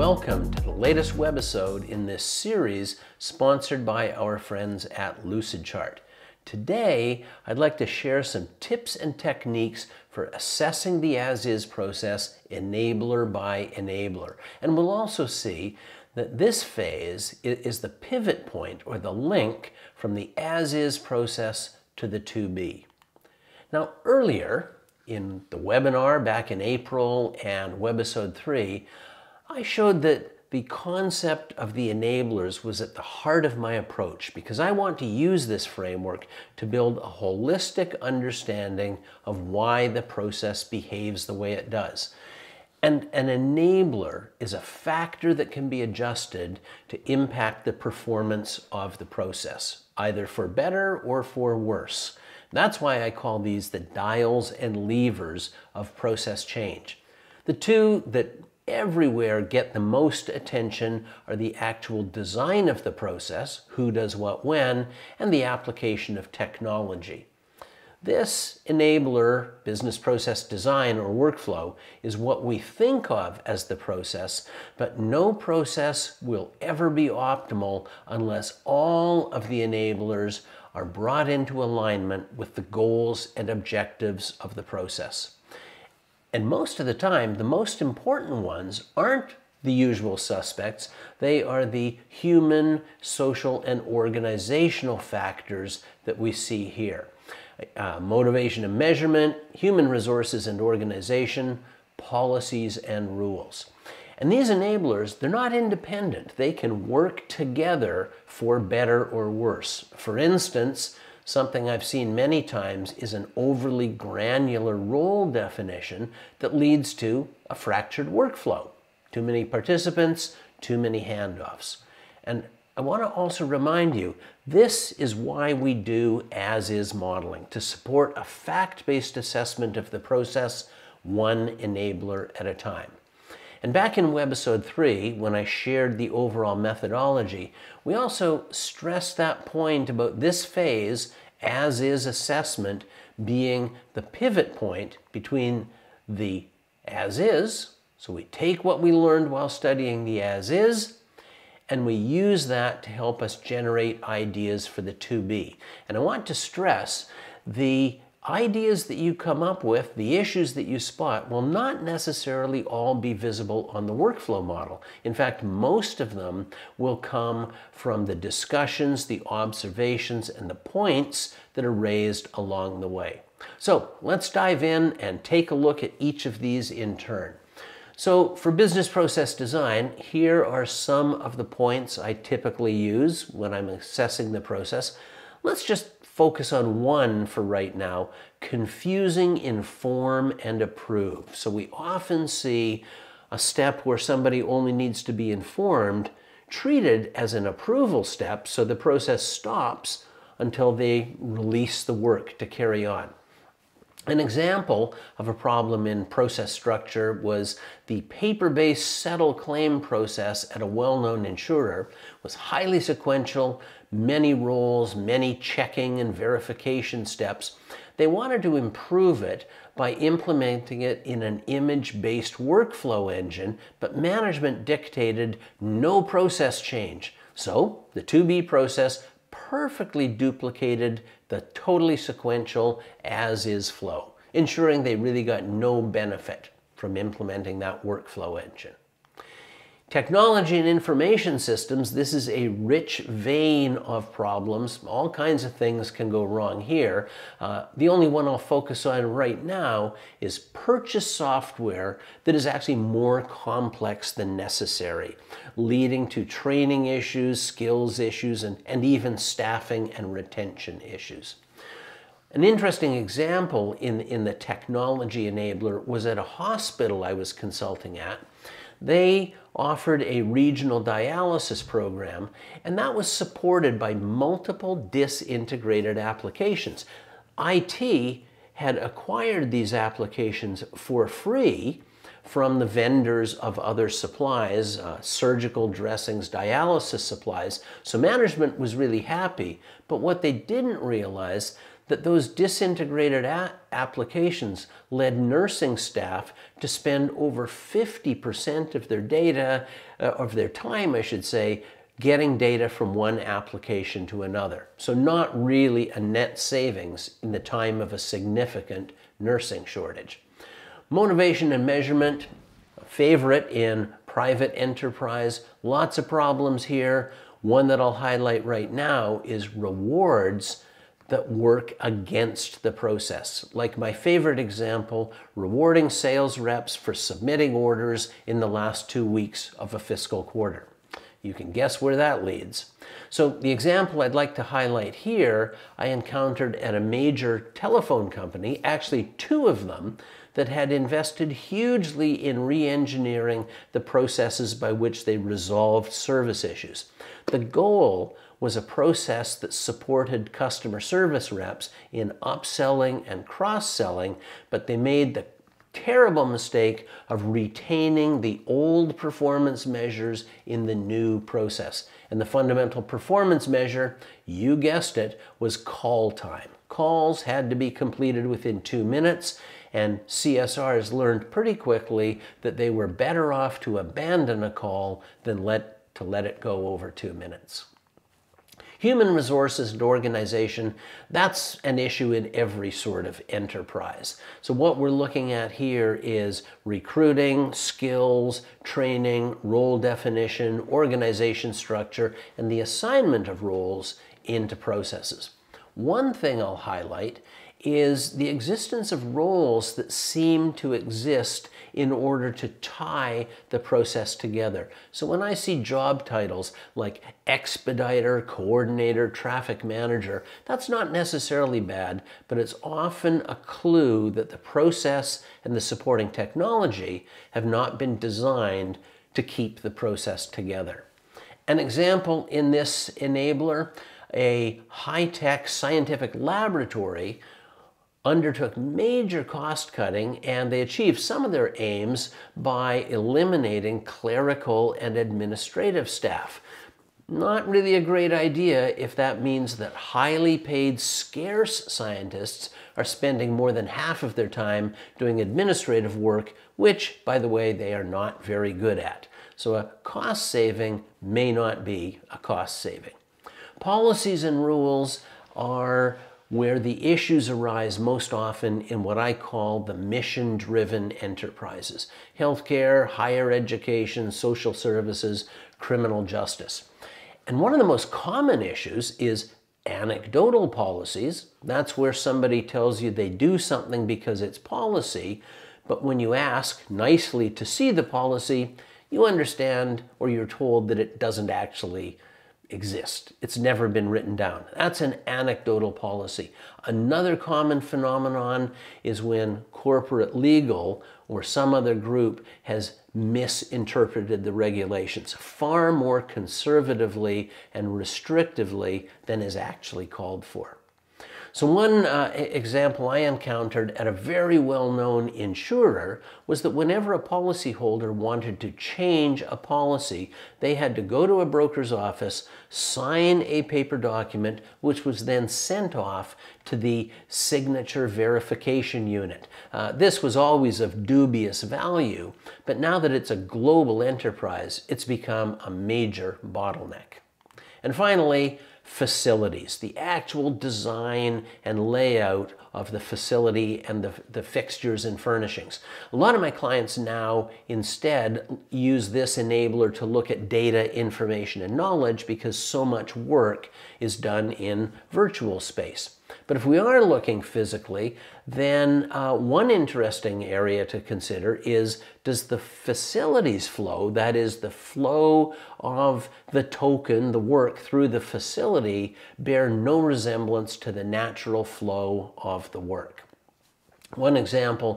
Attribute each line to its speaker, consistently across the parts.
Speaker 1: welcome to the latest webisode in this series sponsored by our friends at Lucidchart. Today, I'd like to share some tips and techniques for assessing the as-is process enabler by enabler. And we'll also see that this phase is the pivot point or the link from the as-is process to the to-be. Now, earlier in the webinar back in April and webisode 3, I showed that the concept of the enablers was at the heart of my approach because I want to use this framework to build a holistic understanding of why the process behaves the way it does. And an enabler is a factor that can be adjusted to impact the performance of the process, either for better or for worse. That's why I call these the dials and levers of process change. The two that everywhere get the most attention are the actual design of the process, who does what when, and the application of technology. This enabler, business process design or workflow, is what we think of as the process, but no process will ever be optimal unless all of the enablers are brought into alignment with the goals and objectives of the process. And most of the time, the most important ones aren't the usual suspects. They are the human, social, and organizational factors that we see here. Motivation and measurement, human resources and organization, policies and rules. And these enablers, they're not independent. They can work together for better or worse. For instance, something I've seen many times is an overly granular role definition that leads to a fractured workflow. Too many participants, too many handoffs. And I want to also remind you, this is why we do as-is modeling, to support a fact-based assessment of the process, one enabler at a time. And back in webisode 3, when I shared the overall methodology, we also stressed that point about this phase, as-is assessment, being the pivot point between the as-is, so we take what we learned while studying the as-is, and we use that to help us generate ideas for the to-be. And I want to stress the ideas that you come up with, the issues that you spot, will not necessarily all be visible on the workflow model. In fact, most of them will come from the discussions, the observations, and the points that are raised along the way. So let's dive in and take a look at each of these in turn. So for business process design, here are some of the points I typically use when I'm assessing the process. Let's just focus on one for right now: confusing, inform, and approve. So we often see a step where somebody only needs to be informed treated as an approval step, so the process stops until they release the work to carry on. An example of a problem in process structure was the paper-based settle claim process at a well-known insurer was highly sequential, many roles, many checking and verification steps. They wanted to improve it by implementing it in an image-based workflow engine, but management dictated no process change. So the to-be process perfectly duplicated the totally sequential as-is flow, ensuring they really got no benefit from implementing that workflow engine. Technology and information systems, this is a rich vein of problems. All kinds of things can go wrong here. The only one I'll focus on right now is purchase software that is actually more complex than necessary, leading to training issues, skills issues, and even staffing and retention issues. An interesting example in the technology enabler was at a hospital I was consulting at. They offered a regional dialysis program, and that was supported by multiple disintegrated applications. IT had acquired these applications for free from the vendors of other supplies, surgical dressings, dialysis supplies. So management was really happy, but what they didn't realize that those disintegrated applications led nursing staff to spend over 50% of their data, of their time, I should say, getting data from one application to another. So not really a net savings in the time of a significant nursing shortage. Motivation and measurement, a favorite in private enterprise. Lots of problems here. One that I'll highlight right now is rewards that work against the process. Like my favorite example, rewarding sales reps for submitting orders in the last 2 weeks of a fiscal quarter. You can guess where that leads. So the example I'd like to highlight here, I encountered at a major telephone company, actually 2 of them, that had invested hugely in re-engineering the processes by which they resolved service issues. The goal was a process that supported customer service reps in upselling and cross-selling, but they made the terrible mistake of retaining the old performance measures in the new process. And the fundamental performance measure, you guessed it, was call time. Calls had to be completed within 2 minutes, and CSRs learned pretty quickly that they were better off to abandon a call than to let it go over 2 minutes. Human resources and organization, that's an issue in every sort of enterprise. So what we're looking at here is recruiting, skills, training, role definition, organization structure, and the assignment of roles into processes. One thing I'll highlight is the existence of roles that seem to exist in order to tie the process together. So when I see job titles like expediter, coordinator, traffic manager, that's not necessarily bad, but it's often a clue that the process and the supporting technology have not been designed to keep the process together. An example in this enabler, a high-tech scientific laboratory undertook major cost cutting, and they achieved some of their aims by eliminating clerical and administrative staff. Not really a great idea if that means that highly paid, scarce scientists are spending more than half of their time doing administrative work, which, by the way, they are not very good at. So a cost saving may not be a cost saving. Policies and rules are where the issues arise most often in what I call the mission-driven enterprises: healthcare, higher education, social services, criminal justice. And one of the most common issues is anecdotal policies. That's where somebody tells you they do something because it's policy, but when you ask nicely to see the policy, you understand, or you're told, that it doesn't actually exist. It's never been written down. That's an anecdotal policy. Another common phenomenon is when corporate legal or some other group has misinterpreted the regulations far more conservatively and restrictively than is actually called for. So one example I encountered at a very well-known insurer was that whenever a policyholder wanted to change a policy, they had to go to a broker's office, sign a paper document, which was then sent off to the signature verification unit. This was always of dubious value, but now that it's a global enterprise, it's become a major bottleneck. And finally, facilities, the actual design and layout of the facility and the fixtures and furnishings. A lot of my clients now instead use this enabler to look at data, information, and knowledge because so much work is done in virtual space. But if we are looking physically, then one interesting area to consider is, does the facilities flow, that is the flow of the token, the work through the facility, bear no resemblance to the natural flow of the work? One example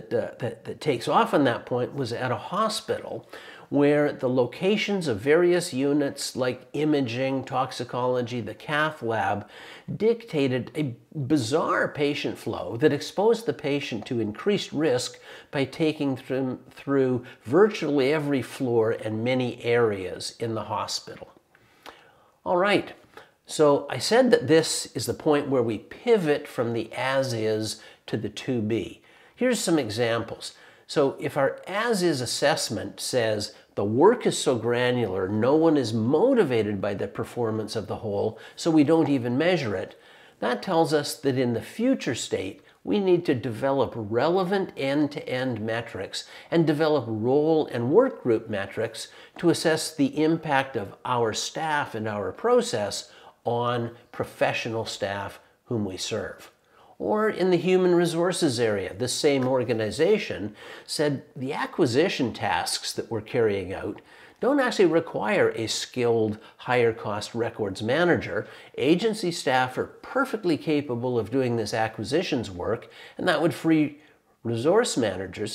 Speaker 1: that takes off on that point was at a hospital where the locations of various units like imaging, toxicology, the cath lab dictated a bizarre patient flow that exposed the patient to increased risk by taking them through virtually every floor and many areas in the hospital. All right. So I said that this is the point where we pivot from the as-is to the to-be. Here's some examples. So if our as-is assessment says the work is so granular, no one is motivated by the performance of the whole, so we don't even measure it, that tells us that in the future state, we need to develop relevant end-to-end metrics and develop role and work group metrics to assess the impact of our staff and our process on professional staff whom we serve. Or in the human resources area, this same organization said the acquisition tasks that we're carrying out don't actually require a skilled, higher-cost records manager. Agency staff are perfectly capable of doing this acquisitions work, and that would free records managers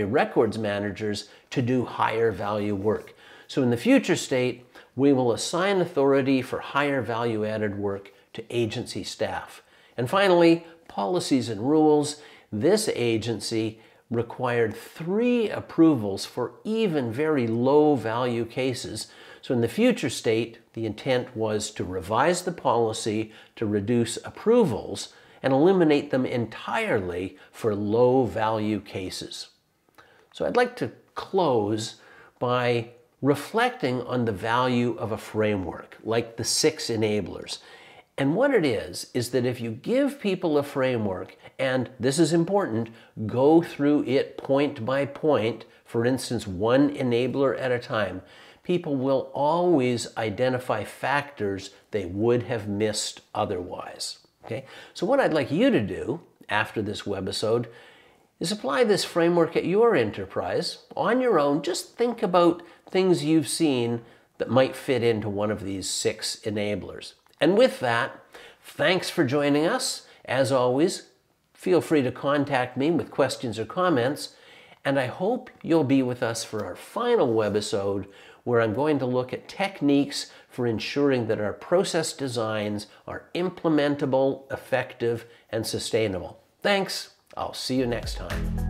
Speaker 1: to do higher value work. So in the future state, we will assign authority for higher value-added work to agency staff. And finally, policies and rules. This agency required 3 approvals for even very low value cases. So in the future state, the intent was to revise the policy to reduce approvals and eliminate them entirely for low value cases. So I'd like to close by reflecting on the value of a framework, like the 6 enablers. And what it is that if you give people a framework, and this is important, go through it point by point, for instance, 1 enabler at a time, people will always identify factors they would have missed otherwise. Okay? So what I'd like you to do after this webisode is apply this framework at your enterprise on your own. Just think about things you've seen that might fit into one of these 6 enablers. And with that, thanks for joining us. As always, feel free to contact me with questions or comments, and I hope you'll be with us for our final webisode, where I'm going to look at techniques for ensuring that our process designs are implementable, effective, and sustainable. Thanks. I'll see you next time.